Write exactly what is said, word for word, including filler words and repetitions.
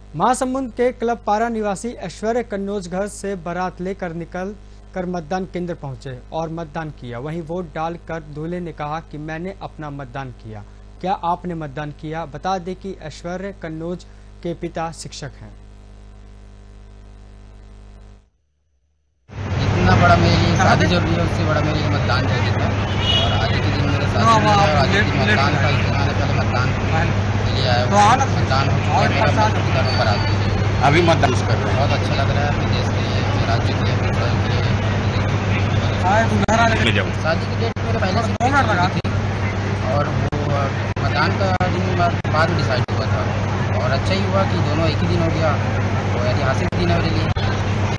महासमुंद के क्लब पारा निवासी ऐश्वर्य कन्नौज घर से बारात लेकर निकल कर मतदान केंद्र पहुंचे और मतदान किया। वहीं वोट डालकर दूल्हे ने कहा कि मैंने अपना मतदान किया। क्या आपने मतदान किया? बता दें कि ऐश्वर्य कन्नौज के पिता शिक्षक हैं। इतना बड़ा मेरे लिए शादी जो भी है उससे बड़ा मेरे लिए मतदान जरूरी था। और आज के दिन मेरे शादी है और आज के मतदान का इससे पहले मतदान के लिए आया हुआ है। मतदान हो चुका है, मेरा घर में बारात है। अभी मतदान कर रहे हैं। बहुत अच्छा लग रहा है अपने देश के लिए, अपने राज्य के लिए, अपने शहर के लिए। शादी की डेट मेरे पहले से फिक्स लगा थी और वो मतदान का दिन बाद में डिसाइड हुआ था और अच्छा ही हुआ कि दोनों एक ही दिन हो गया। वो ऐतिहासिक दिन है मेरे लिए।